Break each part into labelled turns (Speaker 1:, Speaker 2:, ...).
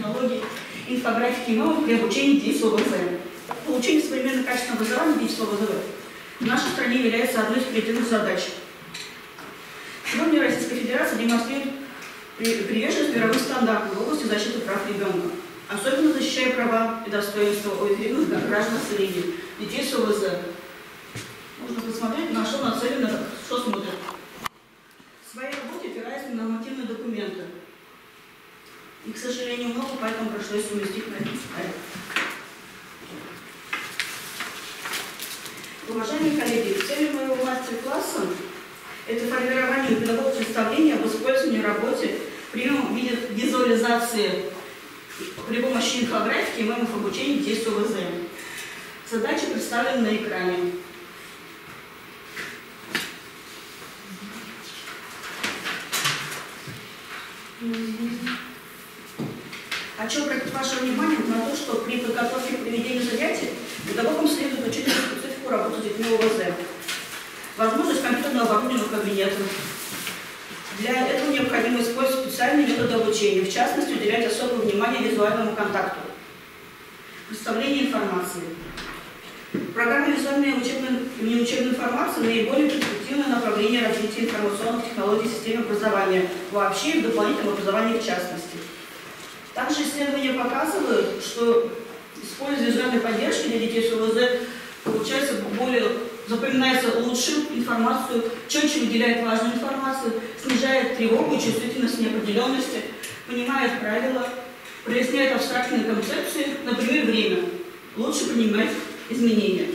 Speaker 1: технологий, инфографики и мемов при обучении детей с ОВЗ. Получение современного качественного образования детей с ОВЗ в нашей стране является одной из приоритетных задач. Сегодня Российская Федерация демонстрирует приверженность мировым стандартам в области защиты прав ребенка, особенно защищая права и достоинство уязвимых граждан населения, детей с ОВЗ. Можно посмотреть, на что нацелено, что смотрят. В своей работе опираясь на нормативные документы. И, к сожалению, много, поэтому пришлось уместить на этот слайд. Уважаемые коллеги, целью моего мастер-класса это формирование у педагогов представления об использовании в работе приемов в виде визуализации при помощи инфографики и мемов обучения детей с ОВЗ. Задачи представлены на экране. Хочу обратить ваше внимание на то, что при подготовке к проведению занятий педагогам следует учить специфику работы с детьми ОВЗ. Возможность компьютерного оборудования в кабинетах. Для этого необходимо использовать специальные методы обучения, в частности, уделять особое внимание визуальному контакту. Представление информации. Программа визуальной и неучебной информации наиболее перспективное направление развития информационных технологий в системе образования вообще и в дополнительном образовании в частности. Также исследования показывают, что, используя визуальной поддержки для детей с ОВЗ, получается запоминается лучше информацию, четче выделяет важную информацию, снижает тревогу и чувствительность неопределенности, понимает правила, проясняет абстрактные концепции, например, время, лучше принимать изменения.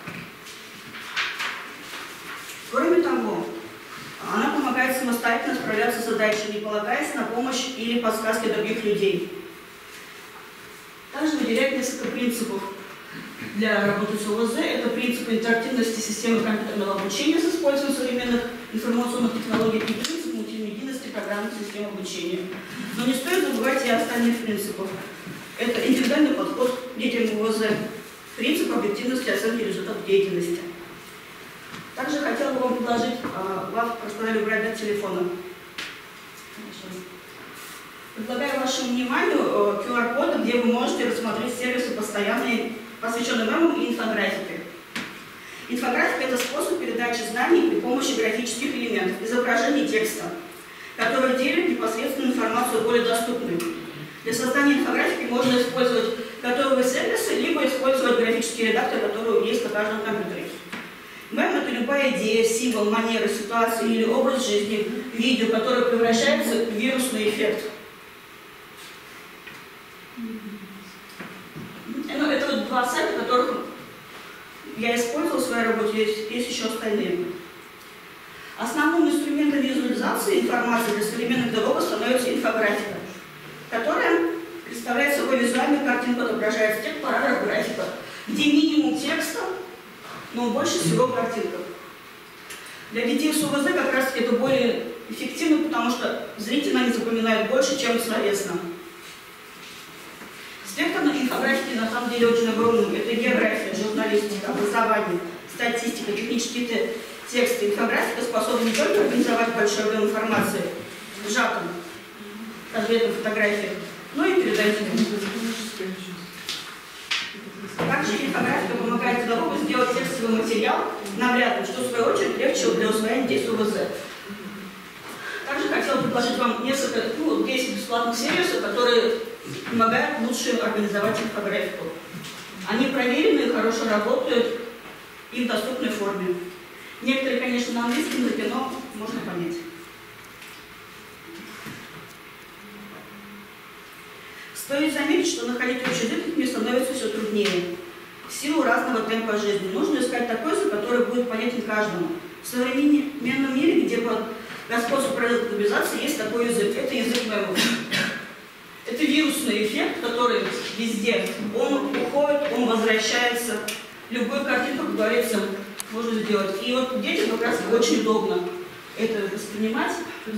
Speaker 1: Кроме того, она помогает самостоятельно справляться с задачей, не полагаясь на помощь или подсказки других людей. Также выделяет несколько принципов для работы с ОВЗ. Это принцип интерактивности системы компьютерного обучения с использованием современных информационных технологий и принцип мультимедийности программных систем обучения. Но не стоит забывать и остальных принципов. Это индивидуальный подход к детям ОВЗ, принцип объективности оценки результатов деятельности. Также хотела бы вам предложить, вам рассказали брать телефона. Предлагаю вашему вниманию QR-коды, где вы можете рассмотреть сервисы постоянные, посвященные мемам и инфографике. Инфографика – это способ передачи знаний при помощи графических элементов, изображений и текста, которые делят непосредственную информацию более доступной. Для создания инфографики можно использовать готовые сервисы, либо использовать графический редактор, который есть на каждом компьютере. Мем – это любая идея, символ, манера, ситуация или образ жизни, видео, которое превращается в вирусный эффект. Это вот два сайта, которых я использовала в своей работе, есть еще остальные. Основным инструментом визуализации информации для современных педагогов становится инфографика, которая представляет собой визуальную картинку, отображает текст, параграф, графика, где минимум текста, но больше всего картинка. Для детей с ОВЗ как раз это более эффективно, потому что зрительно они запоминают больше, чем словесно. Спектр инфографики на самом деле очень огромный. Это география, журналистика, образование, статистика, технические тексты. Инфографика способна не только организовать большой объем информации в сжатом, конкретно фотографиях, но и передать ее. Также инфографика помогает педагогу сделать текстовый материал наглядным, что в свою очередь легче для усвоения детей с ОВЗ. Также хотела предложить вам несколько, 10 бесплатных сервисов, которые помогают лучше организовать инфографику. Они проверены, хорошо работают и в доступной форме. Некоторые, конечно, на английском языке, но можно понять. Стоит заметить, что находить общий язык мне становится все труднее. В силу разного темпа жизни нужно искать такой язык, который будет понятен каждому. В современном мире, где под господством правил глобализации есть такой язык. Это язык мемов. Это вирусный эффект, который везде. Он уходит, он возвращается. Любую картинку, как говорится, можно сделать. И вот детям как раз очень удобно это воспринимать.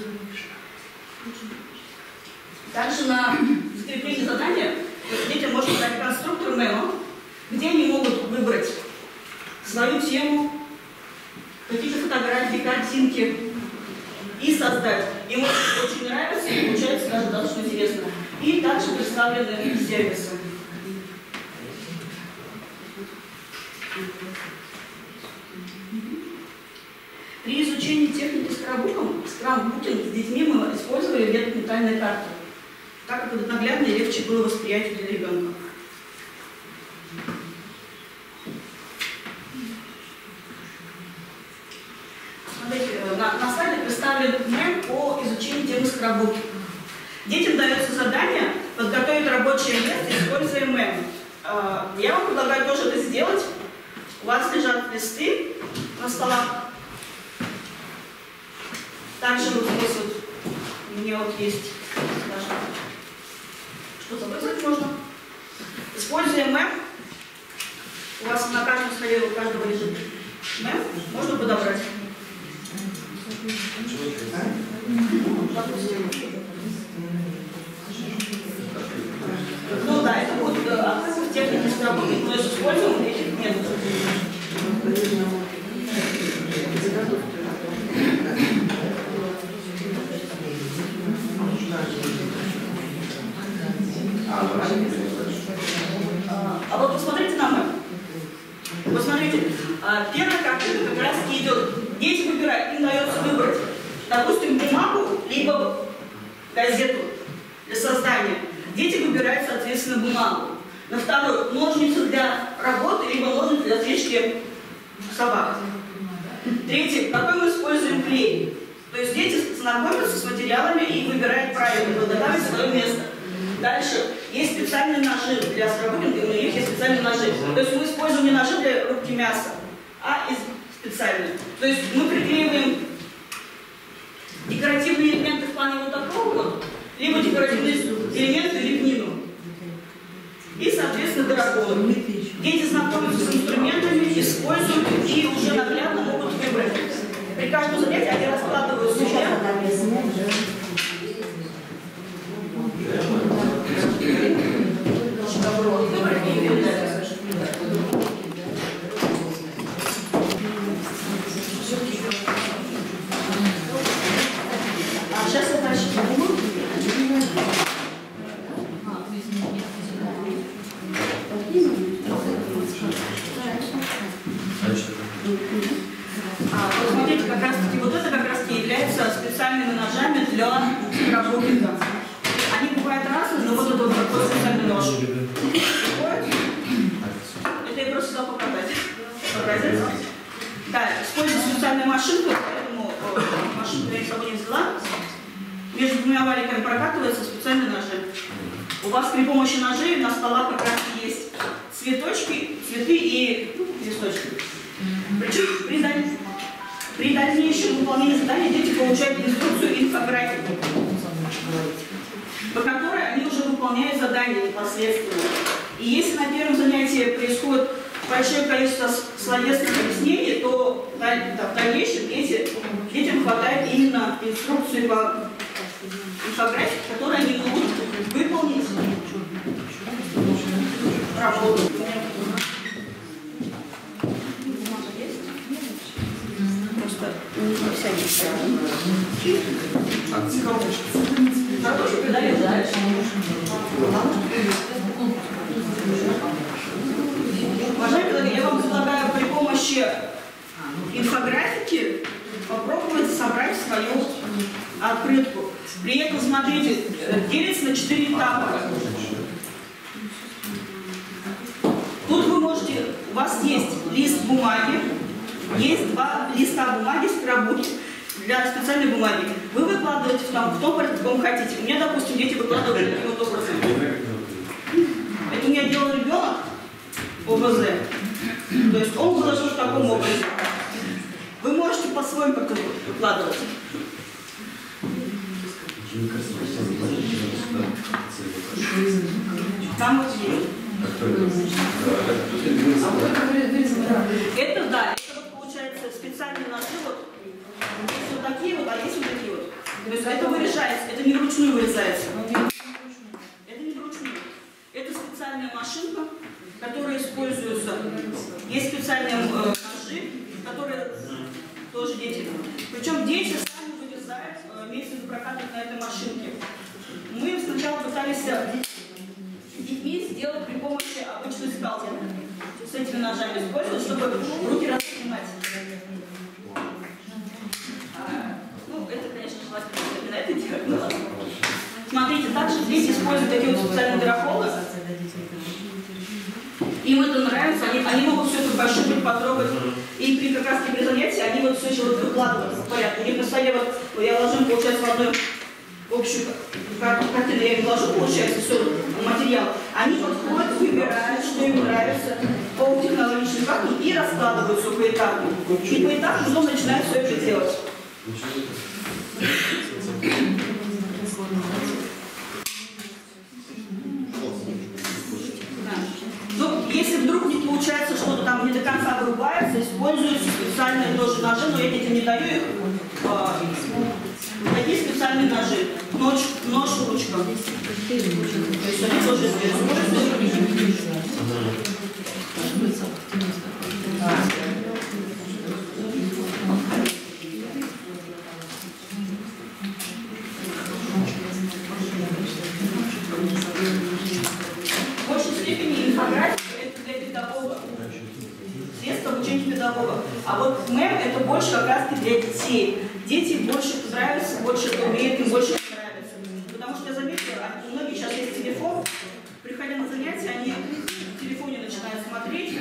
Speaker 1: Также на закрепление задания детям можно дать конструктор мема, где они могут выбрать свою тему, какие-то фотографии, картинки и создать. Им очень нравится, и получается даже достаточно интересно. И И также представлены сервисы. При изучении техники скраббукинг с детьми мы использовали метод ментальной карты, так как это наглядно и легче было восприятие для ребенка. Смотрите, на слайде представлен мем по изучению темы скраббукинг. Детям дается задание подготовить рабочее место, используя мем. Я вам предлагаю тоже это сделать. У вас лежат листы на столах. Также вот здесь вот у меня вот есть даже что-то вызвать можно. Используя мем, у вас на каждом столе у каждого лежит мем, можно подобрать. Ну да, это будет в технике скраббукинг, но если используем этих методов. А вот посмотрите на мем. Посмотрите, первая картинка как раз идет. Дети выбирают, им дается выбрать, допустим, бумагу, либо газету для создания. Дети выбирают, соответственно, бумагу. На второй ножницы для работы, либо ножницы для стрижки собак. Третий, какой мы используем клей. То есть дети знакомятся с материалами и выбирают правильно, подготавливают свое место. Дальше есть специальные ножи для скраббукинга, у них есть специальные ножи. То есть мы используем не ножи для рубки мяса, а специальные. То есть мы приклеиваем декоративные элементы в плане вот такого вот, либо декоративные элементы лепнину. И, соответственно, дорогого. Дети знакомятся с инструментами, используют и уже наглядно могут выбрать. При каждом занятии они раскладывают себя. Сейчас я дальше подумаю. Вот смотрите, как раз таки вот это как раз таки является специальными ножами для скраббукинга. Они бывают разные, но вот это вот такой специальный нож. Это я просто хотела показать. Да, использую специальную машинку, поэтому машинку я с собой не взяла. Между двумя валиками прокатываются специальные ножи. У вас при помощи ножей на столах как раз есть цветочки, цветы и листочки. Причем при дальнейшем выполнении задания дети получают инструкцию инфографику, по которой они уже выполняют задание непосредственно. И если на первом занятии происходит большое количество словесных объяснений, то в дальнейшем детям хватает именно инструкции по инфографике, которые они могут выполнить работу. Просто не вся есть. Уважаемые коллеги, я вам предлагаю при помощи инфографики попробовать собрать свою открытку. При этом, смотрите, делится на 4 этапа. Тут вы можете, у вас есть лист бумаги, есть 2 листа бумаги скраббукинг для специальной бумаги. Вы выкладываете в том порядке, как вы хотите. У меня, допустим, дети выкладывают таким вот образом. Это у меня делал ребенок ОВЗ. То есть он выложил в таком образе. Вы можете по-своему как-то выкладывать. Там вот есть. Это да, это вот получается специальные ножи, вот есть вот такие вот, а есть вот такие вот. То есть это вырезается, это не вручную вырезается. Это не вручную. Это специальная машинка, которая используется. Есть специальные ножи, которые тоже дети. Причем дети сами вырезают вместе с прокатом на этой машинке. Мы сначала пытались занимаемся детьми, сделать при помощи обычной скалки. С этими ножами использовать, чтобы руки распрямать. Ну, это, конечно, желательно именно это делать, но ладно. Смотрите, также дети используют такие вот специальные дыроколы. Им это нравится, они могут все это пощупать, потрогать. И при как раз при занятии они вот все еще вот выкладывают в порядке. У них на столе вот я ложу, получается, в одну общую картину, я им ложу, получается, все материал. Они подходят, выбирают, что им нравится, по технологичным картам и раскладывают все поэтапно. И поэтапно потом начинают все это делать. Ну, если вдруг не получается, что-то там не до конца вырубается, используются специальные тоже ножи, но я детям не даю их. Такие специальные ножи. Нож, ручка. То есть они тоже используются. В большей степени инфографика это для педагога. Средство обучения педагога. А вот мем это больше как раз для детей. Дети больше нравятся, больше это умеют, им больше нравится. Потому что я заметила, у многих сейчас есть телефон, приходя на занятия, они в телефоне начинают смотреть.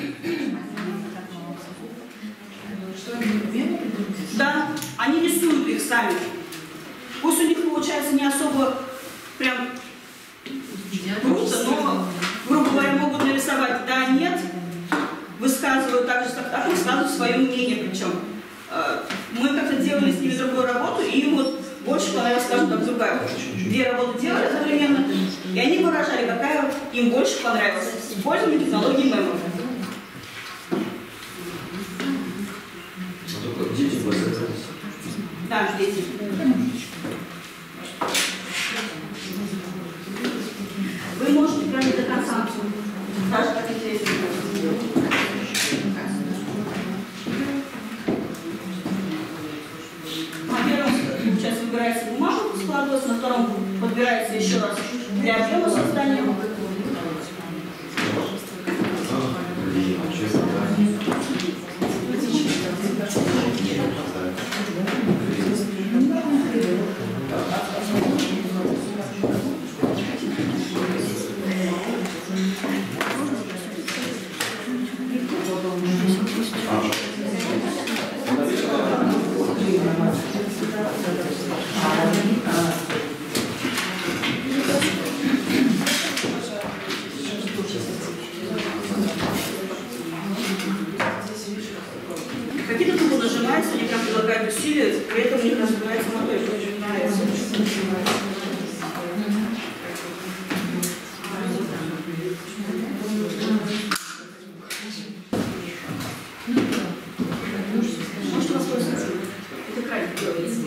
Speaker 1: Да, они рисуют их сами. Пусть у них получается не особо прям круто, но, грубо говоря, могут нарисовать да, нет, высказывают так же, как высказывают свое мнение причем. Мы как-то делали с ними другую работу, и им вот больше понравилась, скажем так, другая. Две работы делали одновременно, и они выражали, какая им больше понравилась. Используем технологии мемов.
Speaker 2: Дети
Speaker 1: Да, дети. Вы можете прямо до конца, даже как интересно. На первом сейчас выбирается бумага, складывается, на втором подбирается еще раз для объема создания. Какие-то трубы нажимаются, они прям предлагают усилия, при этом у них развивается моторика. Очень нравится. Можете воспользоваться? Это крайне делается.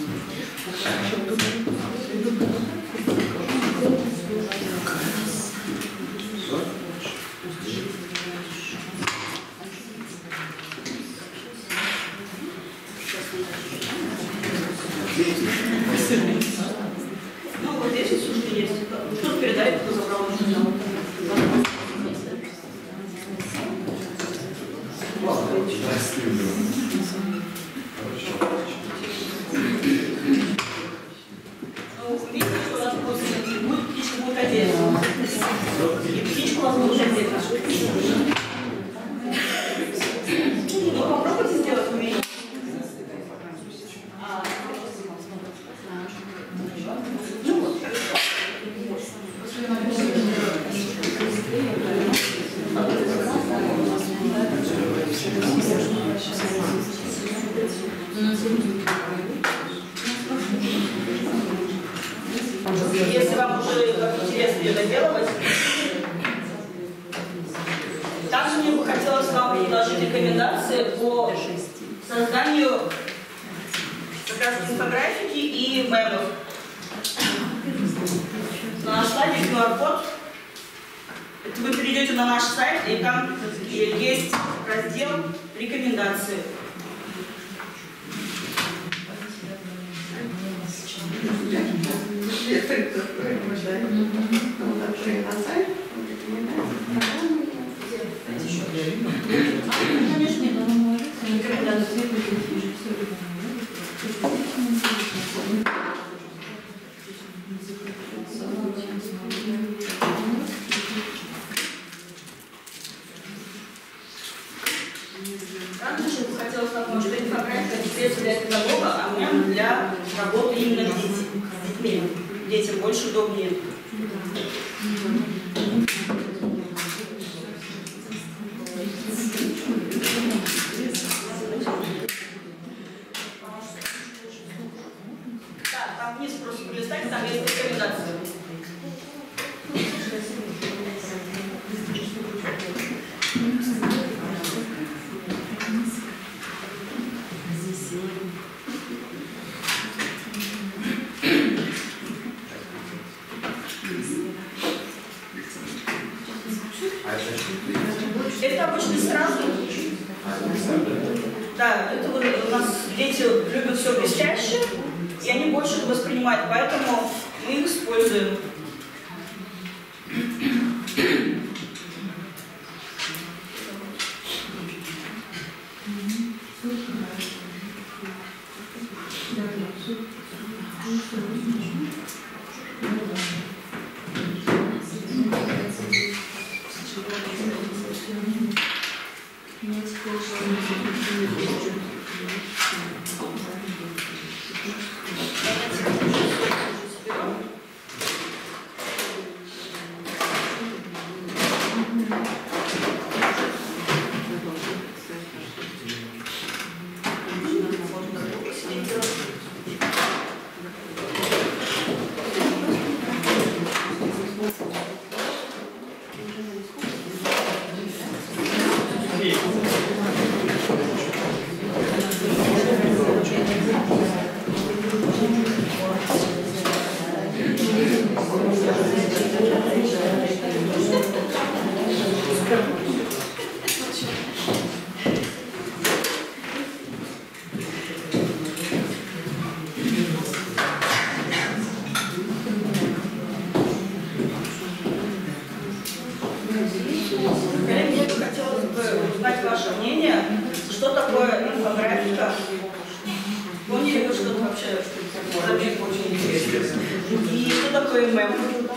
Speaker 1: Ну, вот здесь все, что есть. Кто-то передает, кто забрал. Ну, видите, что у нас будет птичка будет отдельно. И птичку у вас будет отдельно. Ну, попробуйте сделать умение. Если вам уже интересно ее доделывать, также мне бы хотелось вам предложить рекомендации по созданию как раз инфографики и мемов. На наш слайде QR-код. Вы перейдете на наш сайт, и там есть раздел «Рекомендации». Раньше хотелось напомнить, что инфографика не средство для педагога, а мем для работы именно с детьми. Детям больше удобнее. Да, там вниз просто полистать, там есть рекомендации. Это обычно сразу. Да, это вот у нас дети любят все блестящее, и они больше это воспринимают, поэтому мы их используем. Коллеги, мне хотелось бы узнать ваше мнение, что такое инфографика. Поняли вы, что это вообще забег очень интересно? И что такое мем?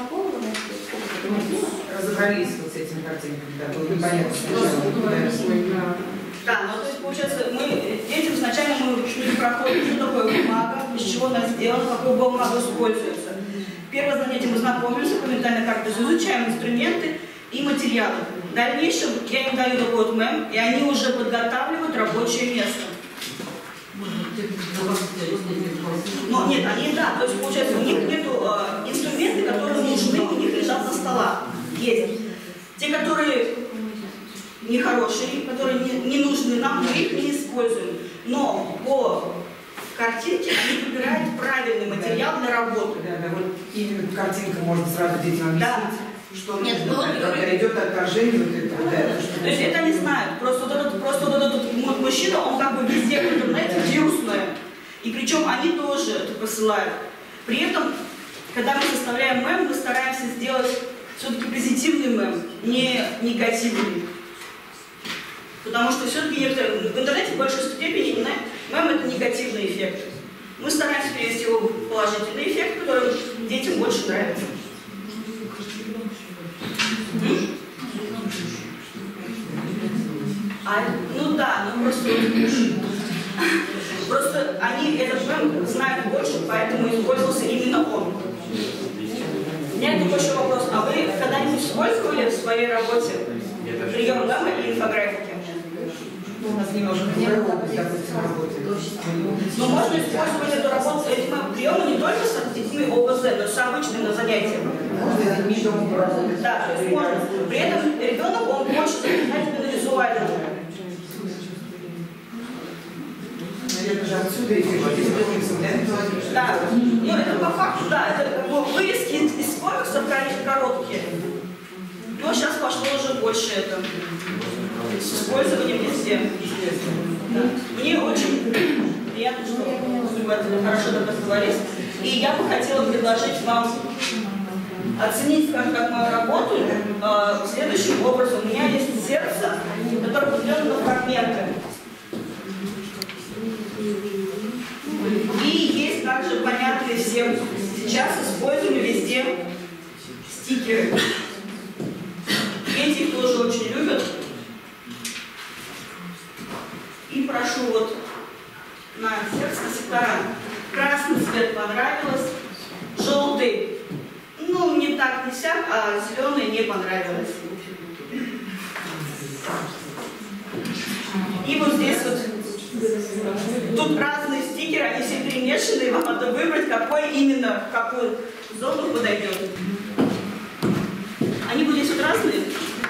Speaker 2: Разобрались вот с этими картинками, да, было непонятно сначала.
Speaker 1: Да, ну то есть получается, мы детям сначала мы проходим, что такое бумага, из чего она сделана, какую бумагу используется. Первое занятие мы знакомимся, моментально как-то изучаем инструменты и материалы. В дальнейшем я им даю такой вот мем, и они уже подготавливают рабочее место. Но нет, они да, то есть получается у них нету инструменты, которые нужны, у них лежат на столах. Есть. Те, которые нехорошие, которые не нужны нам, мы их не используем. Но по картинке они выбирают правильный материал для работы.
Speaker 2: Да, вот именно картинка можно сразу детям объяснить.
Speaker 1: Да.
Speaker 2: Что нужно, когда идет отторжение, вот это,
Speaker 1: то есть это не знают. Просто вот этот мужчина, он как бы везде в интернете вирусное. И причем они тоже это посылают. При этом, когда мы составляем мем, мы стараемся сделать все-таки позитивный мем, не негативный. Потому что все-таки в интернете в большей степени мем это негативный эффект. Мы стараемся перевести его в положительный эффект, который детям больше нравится. Ну да, ну просто они этот мем знают больше, поэтому использовался именно он. У меня такой еще вопрос. А вы когда-нибудь использовали в своей работе прием мема и инфографики?
Speaker 2: У нас немножко другая область, допустим, работает.
Speaker 1: Но можно использовать эту работу, эти приемы не только с детьми ОБЗ, но и с обычными на занятиях.
Speaker 2: Можно с детьми дома поработать.
Speaker 1: Да, то есть можно. При этом ребенок, он больше запоминает именно визуально.
Speaker 2: Наверное, же отсюда идет.
Speaker 1: Да, ну это по факту, да, это вырезки из комиксов короткие. Но сейчас пошло уже больше это. С использованием везде. Да. Мне очень приятно, что мы хорошо договорились. И я бы хотела предложить вам оценить, скажем так, мою работу следующим образом. У меня есть сердце, которое поделено на фрагменты. И есть также понятные всем сейчас используемые везде стикеры. Дети их тоже очень любят. И прошу вот на сердце сектора. Красный цвет понравилось, желтый, ну не так не сяк, а зеленый не понравилось. И вот здесь вот, тут разные стикеры, они все перемешаны, и вам надо выбрать, какой именно, в какую зону подойдет. Они вот здесь вот разные.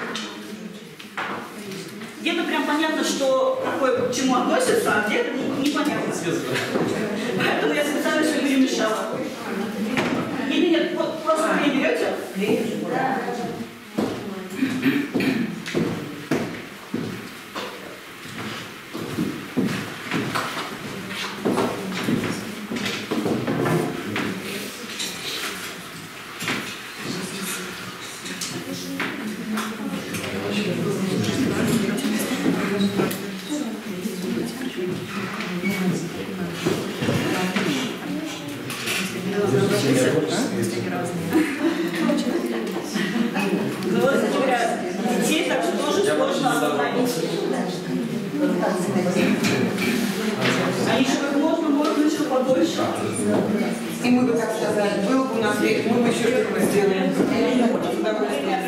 Speaker 1: Где-то прям понятно, что какой к чему относится, а где-то непонятно. Поэтому я специально все перемешала. Нет, вот просто клей берете? Да. Детей так тоже сложно остановить. Они еще как можно еще побольше.
Speaker 2: И мы бы так сказали, был бы у нас век, мы бы еще что-то сделали.